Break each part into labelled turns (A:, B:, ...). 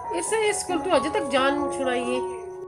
A: इससे स्कूल तो अजय तक जान छुड़ाइए।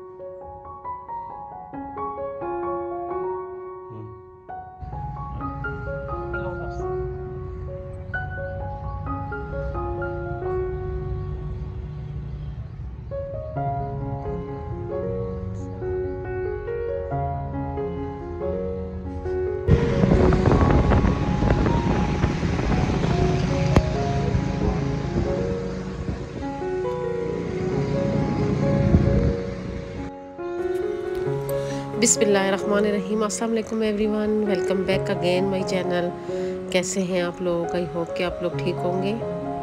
A: बिस्मिल्लाहिर्रहमानिर्रहीम। अस्सलाम वालेकुम everyone, welcome back again my channel. कैसे हैं आप लोग? आई होप कि आप लोग ठीक होंगे।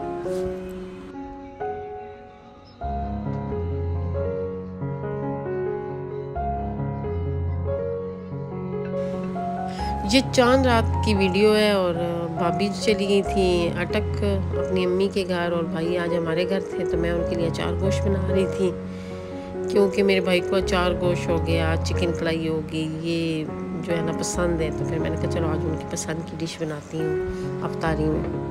A: ये चांद रात की वीडियो है और भाभी चली गई थी अटक अपनी अम्मी के घर, और भाई आज हमारे घर थे तो मैं उनके लिए अचार गोश्त बना रही थी, क्योंकि मेरे भाई को अचार गोश्त हो गया, चिकन कढ़ाई होगी, ये जो है ना पसंद है। तो फिर मैंने कहा चलो आज उनकी पसंद की डिश बनाती हूँ अफ्तारी में।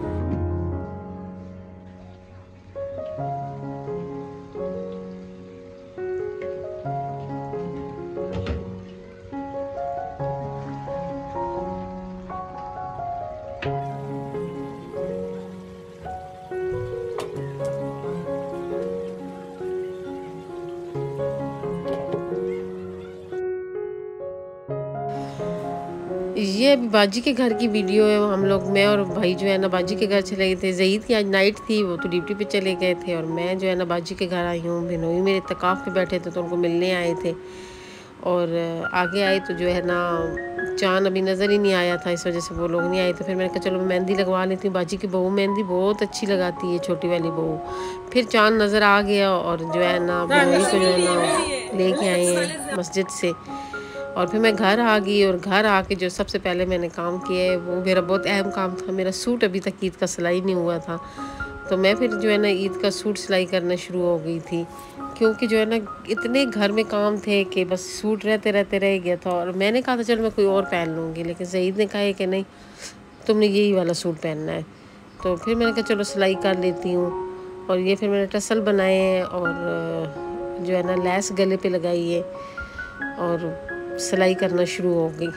A: ये अभी बाजी के घर की वीडियो है। हम लोग, मैं और भाई जो है ना बाजी के घर चले गए थे। ज़ईद की आज नाइट थी, वो तो ड्यूटी पे चले गए थे, और मैं जो है ना बाजी के घर आई हूँ। बिनोई मेरे इत्तेकाफ़ पे बैठे थे तो उनको मिलने आए थे, और आगे आए तो जो है ना चांद अभी नज़र ही नहीं आया था, इस वजह से वो लोग नहीं आए। तो फिर मैंने कहा चलो मैं मेहंदी लगवा लेती हूँ। बाजी की बहू मेहंदी बहुत अच्छी लगाती है, छोटी वाली बहू। फिर चांद नज़र आ गया और जो है ना बिनोई को जो है ना लेके आए हैं मस्जिद से। और फिर मैं घर आ गई, और घर आके जो सबसे पहले मैंने काम किया है वो मेरा बहुत अहम काम था। मेरा सूट अभी तक ईद का सिलाई नहीं हुआ था, तो मैं फिर जो है ना ईद का सूट सिलाई करना शुरू हो गई थी, क्योंकि जो है ना इतने घर में काम थे कि बस सूट रहते रहते रह गया था। और मैंने कहा था चलो मैं कोई और पहन लूँगी, लेकिन ज़ईद ने कहा है कि नहीं, तुमने यही वाला सूट पहनना है। तो फिर मैंने कहा चलो सिलाई कर लेती हूँ। और ये फिर मैंने टसल बनाए हैं, और जो है ना लैस गले पे लगाई है, और सिलाई करना शुरू हो गई।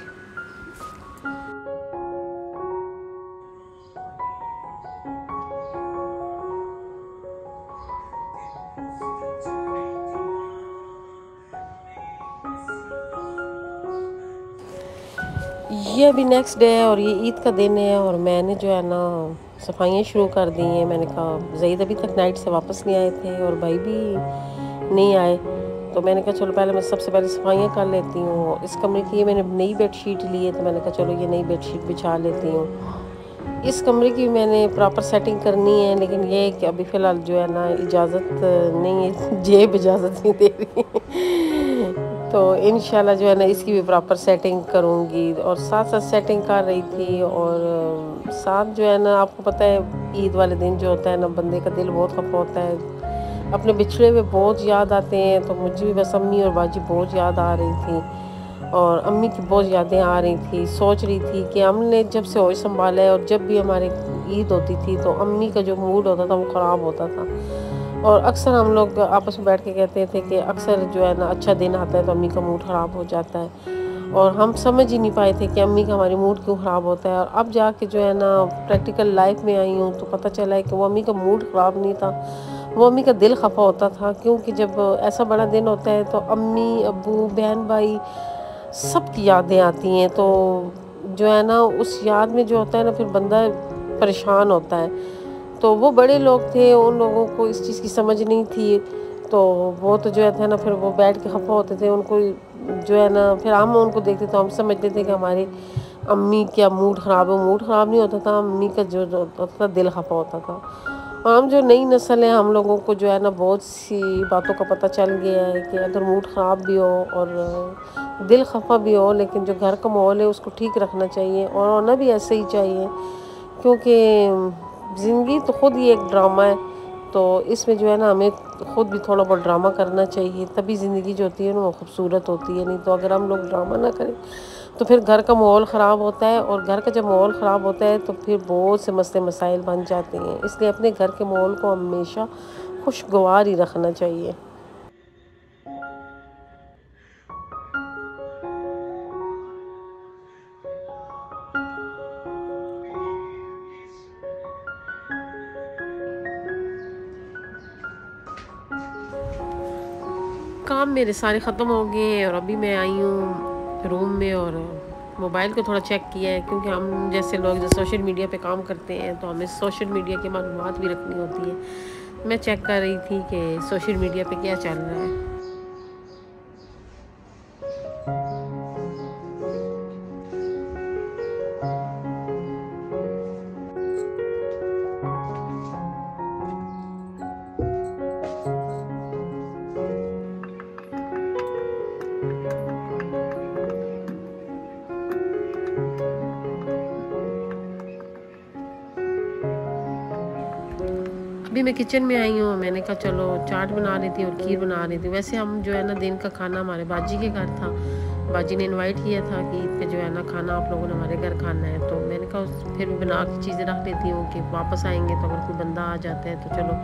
A: ये अभी नेक्स्ट डे है और ये ईद का दिन है, और मैंने जो है ना सफाइयाँ शुरू कर दी हैं। मैंने कहा ज़ईद अभी तक नाइट से वापस नहीं आए थे और भाई भी नहीं आए, तो मैंने कहा चलो पहले मैं सबसे पहले सफाइयाँ कर लेती हूँ। इस कमरे की ये मैंने नई बेडशीट ली है, तो मैंने कहा चलो ये नई बेडशीट बिछा लेती हूँ। इस कमरे की मैंने प्रॉपर सेटिंग करनी है, लेकिन ये है कि अभी फ़िलहाल जो है ना इजाज़त नहीं है, जेब इजाज़त नहीं दे रही। तो इंशाल्लाह जो है ना इसकी भी प्रॉपर सेटिंग करूँगी, और साथ साथ सेटिंग कर रही थी। और साथ जो है ना आपको पता है ईद वाले दिन जो होता है ना बंदे का दिल बहुत खफा होता है, अपने बिछड़े हुए बहुत याद आते हैं। तो मुझे भी बस अम्मी और बाजी बहुत याद आ रही थी, और अम्मी की बहुत यादें आ रही थी। सोच रही थी कि हमने जब से होश संभाला है और जब भी हमारे ईद होती थी तो अम्मी का जो मूड होता था वो ख़राब होता था। और अक्सर हम लोग आपस में बैठ के कहते थे कि अक्सर जो है ना अच्छा दिन आता है तो अम्मी का मूड ख़राब हो जाता है, और हम समझ ही नहीं पाए थे कि अम्मी का हमारी मूड क्यों ख़राब होता है। और अब जाके जो है ना प्रैक्टिकल लाइफ में आई हूँ तो पता चला है कि वो अम्मी का मूड ख़राब नहीं था, वो अम्मी का दिल खफा होता था। क्योंकि जब ऐसा बड़ा दिन होता है तो अम्मी, अब्बू, बहन, भाई सबकी यादें आती हैं। तो जो है ना उस याद में जो होता है ना फिर बंदा परेशान होता है। तो वो बड़े लोग थे, उन लोगों को इस चीज़ की समझ नहीं थी, तो वो तो जो है ना फिर वो बैठ के खफा होते थे। उनको जो है ना फिर हम उनको देखते तो हम समझते थे कि हमारे अम्मी क्या मूड ख़राब है। मूड ख़राब नहीं होता था, अम्मी का जो होता था दिल खफा होता था। और हम जो नई नस्ल है हम लोगों को जो है ना बहुत सी बातों का पता चल गया है कि अगर मूड ख़राब भी हो और दिल खफा भी हो, लेकिन जो घर का माहौल है उसको ठीक रखना चाहिए, और होना भी ऐसे ही चाहिए। क्योंकि ज़िंदगी तो ख़ुद ही एक ड्रामा है, तो इसमें जो है ना हमें ख़ुद भी थोड़ा बहुत ड्रामा करना चाहिए, तभी ज़िंदगी जो होती है ना वो खूबसूरत होती है। नहीं तो अगर हम लोग ड्रामा ना करें तो फिर घर का माहौल ख़राब होता है, और घर का जब माहौल ख़राब होता है तो फिर बहुत से मसले मसाइल बन जाते हैं। इसलिए अपने घर के माहौल को हमेशा खुशगवार ही रखना चाहिए। काम मेरे सारे ख़त्म हो गए और अभी मैं आई हूँ रूम में और मोबाइल को थोड़ा चेक किया है, क्योंकि हम जैसे लोग जो सोशल मीडिया पे काम करते हैं तो हमें सोशल मीडिया की मालूमात भी रखनी होती है। मैं चेक कर रही थी कि सोशल मीडिया पे क्या चल रहा है। अभी मैं किचन में आई हूँ, मैंने कहा चलो चाट बना रही थी और खीर बना रही थी। वैसे हम जो है ना दिन का खाना हमारे बाजी के घर था, बाजी ने इनवाइट किया था कि ईद पे जो है ना खाना आप लोगों ने हमारे घर खाना है। तो मैंने कहा फिर भी बना के चीज़ें रख लेती हूँ कि वापस आएंगे तो अगर कोई बंदा आ जाता है तो चलो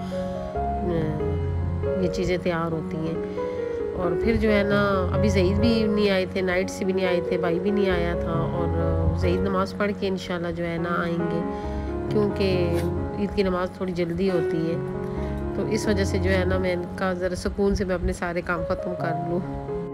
A: ये चीज़ें तैयार होती हैं। और फिर जो है ना अभी ज़ईद भी नहीं आए थे, नाइट से भी नहीं आए थे, भाई भी नहीं आया था। और ज़ईद नमाज़ पढ़ के इंशाल्लाह जो है ना आएंगे, क्योंकि ईद की नमाज़ थोड़ी जल्दी होती है। तो इस वजह से जो है ना मैं इनका ज़रा सुकून से मैं अपने सारे काम ख़त्म कर लूँ।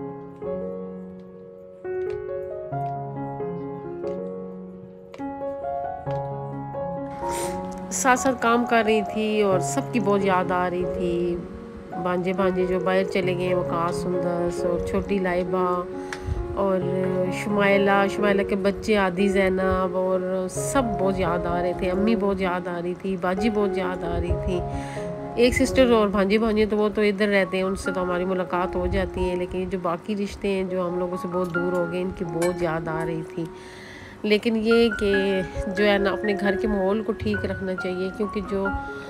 A: साथ साथ काम कर रही थी और सबकी बहुत याद आ रही थी। भांजे भांजे जो बाहर चले गए, वकास सुंदस और छोटी लाइबा और शुमाइला के बच्चे आदि ज़ैनब और सब बहुत याद आ रहे थे। अम्मी बहुत याद आ रही थी, बाजी बहुत याद आ रही थी। एक सिस्टर और भांजे भांजे तो वो तो इधर रहते हैं, उनसे तो हमारी मुलाकात हो जाती है, लेकिन जो बाकी रिश्ते हैं जो हम लोगों से बहुत दूर हो गए, इनकी बहुत याद आ रही थी। लेकिन ये कि जो है ना अपने घर के माहौल को ठीक रखना चाहिए, क्योंकि जो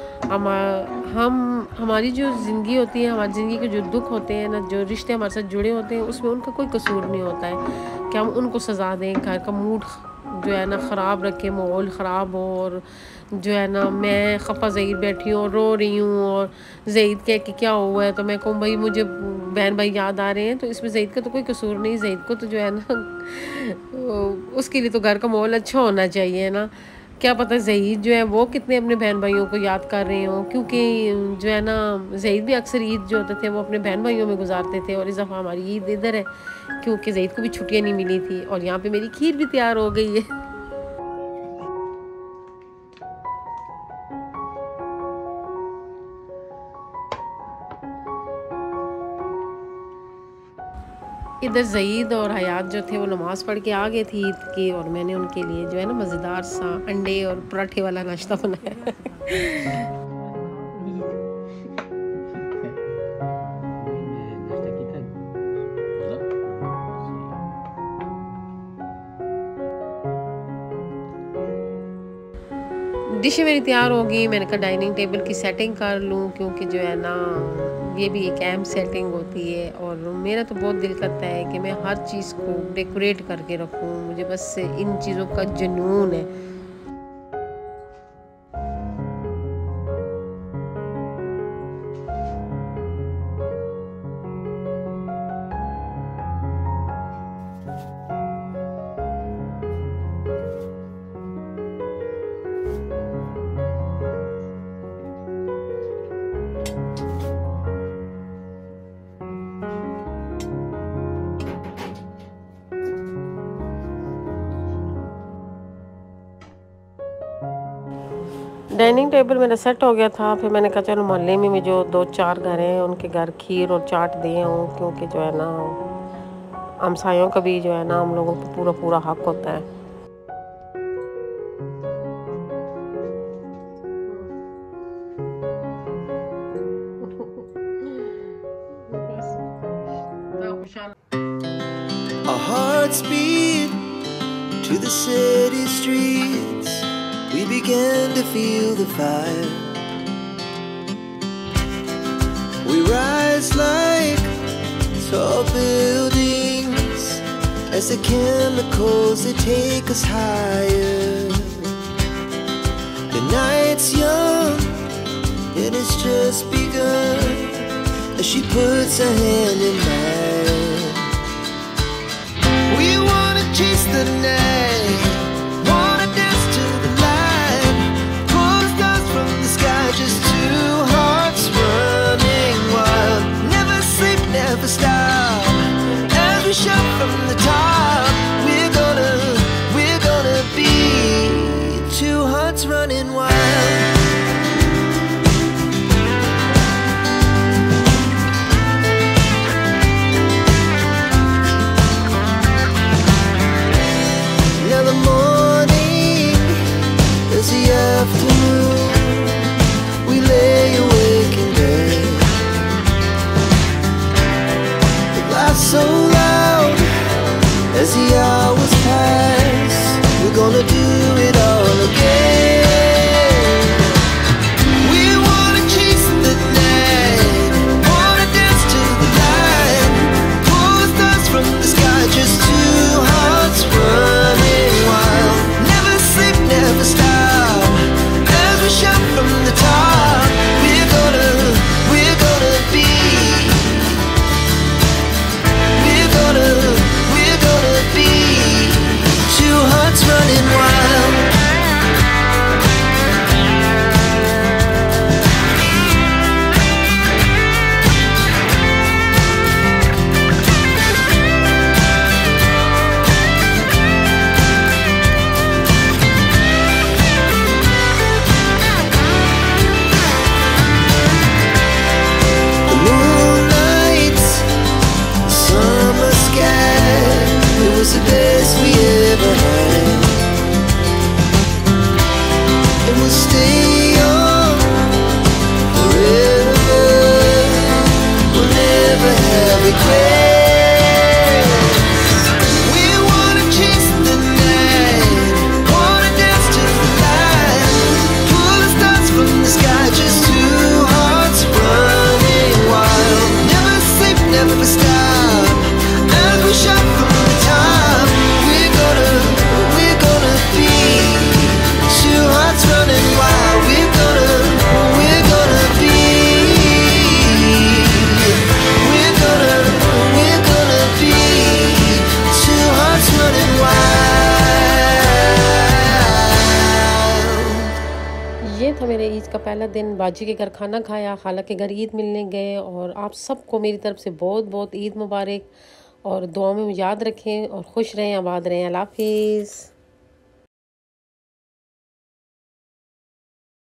A: हमारी जो ज़िंदगी होती है, हमारी ज़िंदगी के जो दुख होते हैं ना, जो रिश्ते हमारे साथ जुड़े होते हैं, उसमें उनका कोई कसूर नहीं होता है कि हम उनको सज़ा दें, घर का मूड जो है ना ख़राब रखें, माहौल ख़राब हो और जो है ना मैं खफा ज़ईद बैठी हूँ और रो रही हूँ और ज़ईद कह कि क्या हुआ है तो मैं कहूँ भाई मुझे बहन भाई याद आ रहे हैं, तो इसमें ज़ईद का तो कोई कसूर नहीं। ज़ईद को तो जो है ना उसके लिए तो घर का माहौल अच्छा होना चाहिए ना। क्या पता ज़ईद जो है वो कितने अपने बहन भाइयों को याद कर रहे हों, क्योंकि जो है ना ज़ईद भी अक्सर ईद जो होते थे वो अपने बहन भाइयों में गुजारते थे। और इस दफ़ा हमारी ईद इधर है, क्योंकि ज़ईद को भी छुट्टियाँ नहीं मिली थी और यहाँ पे मेरी खीर भी तैयार हो गई है। इधर ज़ईद और हयात जो थे वो नमाज़ पढ़ के आ गए थे ईद की, और मैंने उनके लिए जो है ना मज़ेदार सा अंडे और पराठे वाला नाश्ता बनाया। डिशें मेरी तैयार हो गई। मैंने कहा डाइनिंग टेबल की सेटिंग कर लूँ, क्योंकि जो है ना ये भी एक अहम सेटिंग होती है। और मेरा तो बहुत दिल करता है कि मैं हर चीज़ को डेकोरेट करके रखूँ, मुझे बस इन चीज़ों का जुनून है। डाइनिंग टेबल मेरा सेट हो गया था। फिर मैंने कहा चलो मोहल्ले में जो 2-4 घर हैं उनके घर खीर और चाट दिए हूँ, क्योंकि जो है ना हमसायों का भी जो है ना हम लोगों को पूरा पूरा हक होता है।
B: Our hearts beat to the city streets. We began to feel the fire. We rise like tall buildings as the chemicals they take us higher. The night's young and it's just begun. As she puts her hand in mine, we wanna chase the night, wanna dance to the light, pull the stars from the sky, just two hearts running wild. Never sleep, never stop, as we shout from the top. We're gonna be two hearts running wild. Afternoon, we lay awake in bed. The laugh so loud as the hours pass. We're gonna do it all again. We wanna chase the night, wanna dance to the light, pull the stars from the sky, just two hearts running wild. Never sleep, never stop, shout from the top. We're gonna be, we're gonna be two hearts running wild. The best we ever had, and we'll stay on forever. We'll never have regrets. We wanna chase the night, wanna dance to the light, pull the stars from the sky, just two hearts running wild. Never sleep, never stop, as we shout from the top.
A: ये था मेरे ईद का पहला दिन। बाजी के घर खाना खाया, खाला के घर ईद मिलने गए। और आप सबको मेरी तरफ से बहुत बहुत ईद मुबारक, और दुआ में याद रखें और खुश रहें, आबाद रहें। अल्लाह हाफिज़।